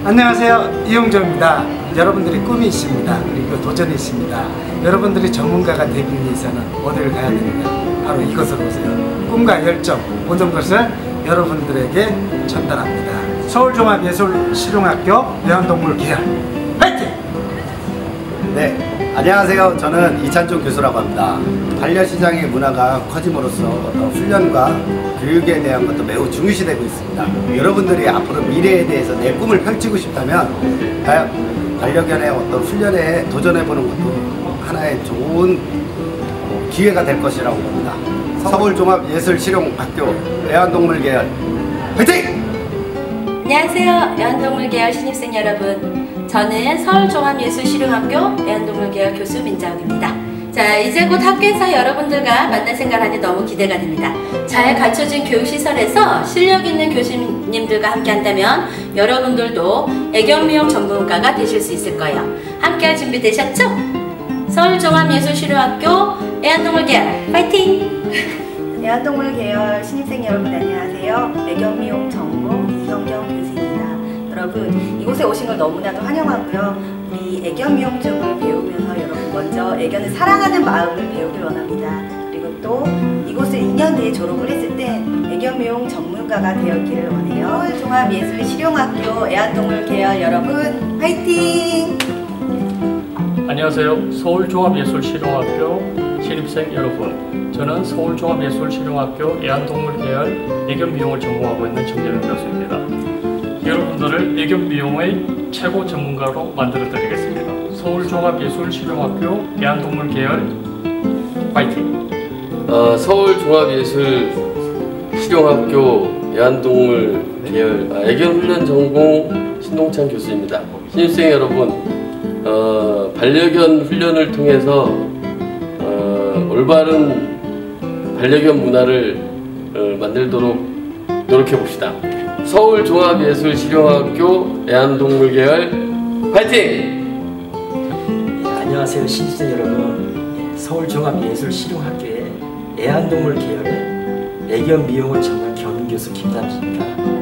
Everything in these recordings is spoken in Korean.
안녕하세요, 이용조입니다. 여러분들이 꿈이 있습니다. 그리고 도전이 있습니다. 여러분들이 전문가가 되기 위해서는 어디를 가야 됩니까? 바로 이것으로 오세요. 꿈과 열정, 모든 것을 여러분들에게 전달합니다. 서울종합예술실용학교 애완동물 계열 화이팅! 네, 안녕하세요. 저는 이찬종 교수라고 합니다. 반려시장의 문화가 커짐으로써 훈련과 교육에 대한 것도 매우 중요시되고 있습니다. 여러분들이 앞으로 미래에 대해서 내 꿈을 펼치고 싶다면 반려견의 어떤 훈련에 도전해보는 것도 하나의 좋은 기회가 될 것이라고 봅니다. 서울종합예술실용학교 애완동물 계열 화이팅! 안녕하세요, 애완동물 계열 신입생 여러분. 저는 서울종합예술실용학교 애완동물 계열 교수 민자욱입니다. 자, 이제 곧 학교에서 여러분들과 만날 생각하니 너무 기대가 됩니다. 잘 갖춰진 교육시설에서 실력 있는 교수님들과 함께 한다면 여러분들도 애견미용 전문가가 되실 수 있을 거예요. 함께 할 준비 되셨죠? 서울종합예술실용학교 애완동물 계열 파이팅! 애완동물 계열 신입생 여러분 안녕하세요. 애견미용 전공 이경경 교수입니다. 여러분, 이곳에 오신 걸 너무나도 환영하고요. 우리 애견미용 쪽을 배우면서 여러분 먼저 애견을 사랑하는 마음을 배우길 원합니다. 그리고 또 이곳을 2년 뒤에 졸업을 했을 때 애견미용 전문가가 되었기를 원해요. 종합예술실용학교 애완동물 계열 여러분 화이팅! 안녕하세요. 서울종합예술실용학교 신입생 여러분, 저는 서울종합예술실용학교 애완동물 계열 애견미용을 전공하고 있는 정재명 교수입니다. 여러분들을 애견미용의 최고 전문가로 만들어 드리겠습니다. 서울종합예술실용학교 애완동물 계열 파이팅! 서울종합예술실용학교 애완동물 계열 애견훈련 전공 신동찬 교수입니다. 신입생 여러분, 반려견 훈련을 통해서 올바른 반려견 문화를 만들도록 노력해 봅시다. 서울종합예술실용학교 애완동물 계열 파이팅! 안녕하세요, 신입생 여러분. 서울종합예술실용학교의 애완동물 계열의 애견미용을 전공한 겸임교수 김삼수입니다.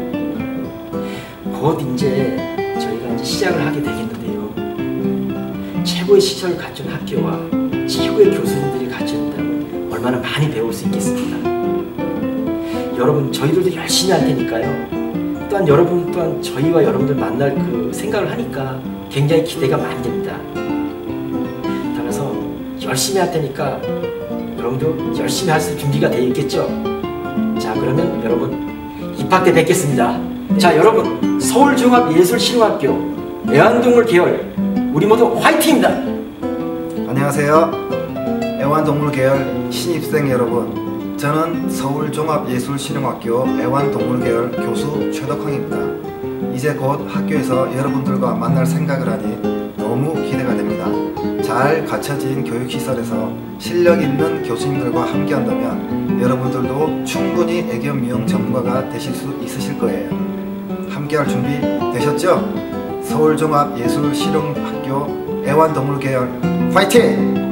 곧 이제 저희가 시작을 하게 되겠는데요. 최고의 시설을 갖춘 학교와 최고의 교수님들이 갖춘다면 얼마나 많이 배울 수 있겠습니까? 여러분, 저희들도 열심히 할 테니까요. 또한 여러분 또한 저희와 여러분들 만날 그 생각을 하니까 굉장히 기대가 많이 됩니다. 따라서 열심히 할 테니까 여러분도 열심히 할 수 준비가 되어 있겠죠? 자, 그러면 여러분 입학 때 뵙겠습니다. 자, 여러분, 서울종합예술실용학교 애완동물 계열 우리 모두 화이팅입니다. 안녕하세요. 애완동물 계열 신입생 여러분, 저는 서울종합예술실용학교 애완동물 계열 교수 최덕황입니다. 이제 곧 학교에서 여러분들과 만날 생각을 하니 너무 기대가 됩니다. 잘 갖춰진 교육시설에서 실력 있는 교수님들과 함께 한다면 여러분들도 충분히 애견미용 전문가가 되실 수 있으실 거예요. 함께 할 준비 되셨죠? 서울종합예술실용학교 애완동물 계열 파이팅!